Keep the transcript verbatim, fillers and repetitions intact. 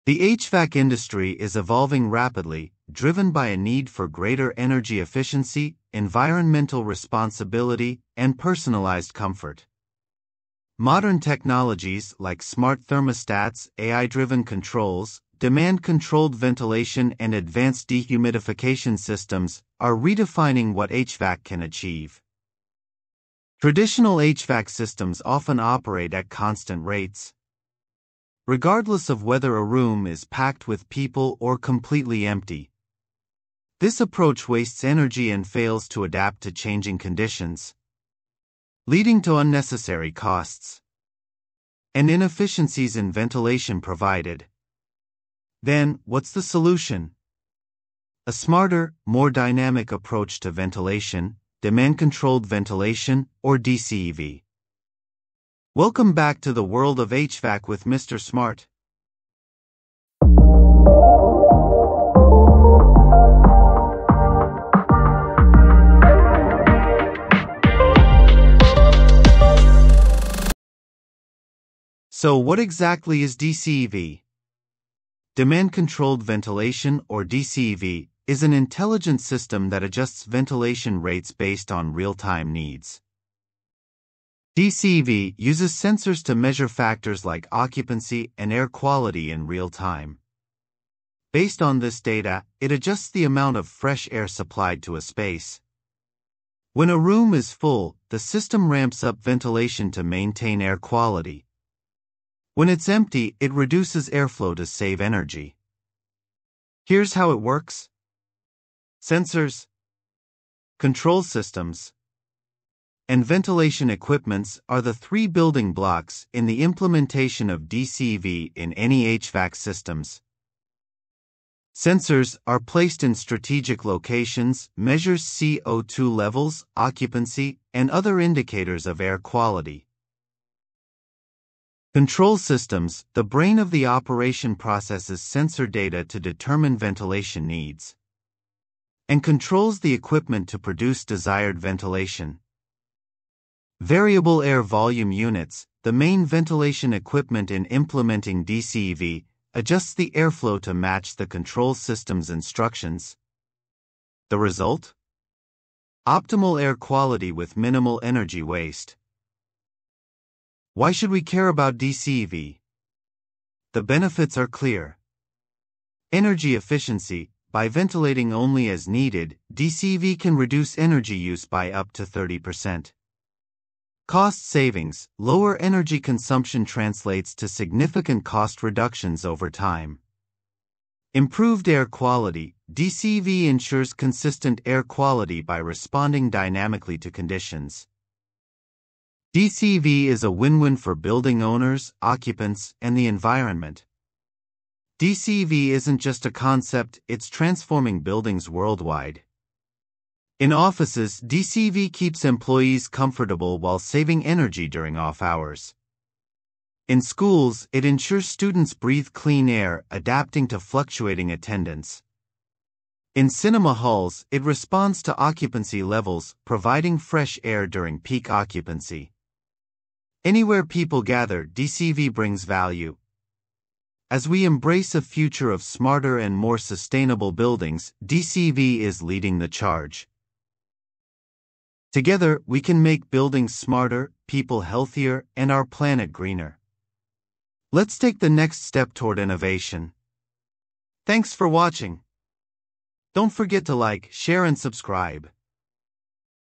The H V A C industry is evolving rapidly, driven by a need for greater energy efficiency, environmental responsibility, and personalized comfort. Modern technologies like smart thermostats, A I-driven controls, demand-controlled ventilation, and advanced dehumidification systems are redefining what H V A C can achieve. Traditional H V A C systems often operate at constant rates, regardless of whether a room is packed with people or completely empty. This approach wastes energy and fails to adapt to changing conditions, leading to unnecessary costs and inefficiencies in ventilation provided. Then, what's the solution? A smarter, more dynamic approach to ventilation, demand-controlled ventilation, or D C V. Welcome back to the world of H V A C with Mister Smart. So what exactly is D C V? Demand-controlled ventilation, or D C V, is an intelligent system that adjusts ventilation rates based on real-time needs. D C V uses sensors to measure factors like occupancy and air quality in real time. Based on this data, it adjusts the amount of fresh air supplied to a space. When a room is full, the system ramps up ventilation to maintain air quality. When it's empty, it reduces airflow to save energy. Here's how it works. Sensors, control systems, and ventilation equipments are the three building blocks in the implementation of D C V in any H V A C systems. Sensors are placed in strategic locations, measures C O two levels, occupancy, and other indicators of air quality. Control systems, the brain of the operation, processes sensor data to determine ventilation needs and controls the equipment to produce desired ventilation. Variable air volume units, the main ventilation equipment in implementing D C V, adjusts the airflow to match the control system's instructions. The result? Optimal air quality with minimal energy waste. Why should we care about D C V? The benefits are clear. Energy efficiency. By ventilating only as needed, D C V can reduce energy use by up to thirty percent. Cost savings. Lower energy consumption translates to significant cost reductions over time. Improved air quality. D C V ensures consistent air quality by responding dynamically to conditions. D C V is a win-win for building owners, occupants, and the environment. D C V isn't just a concept, it's transforming buildings worldwide. In offices, D C V keeps employees comfortable while saving energy during off hours. In schools, it ensures students breathe clean air, adapting to fluctuating attendance. In cinema halls, it responds to occupancy levels, providing fresh air during peak occupancy. Anywhere people gather, D C V brings value. As we embrace a future of smarter and more sustainable buildings, D C V is leading the charge. Together, we can make buildings smarter, people healthier, and our planet greener. Let's take the next step toward innovation. Thanks for watching. Don't forget to like, share, and subscribe.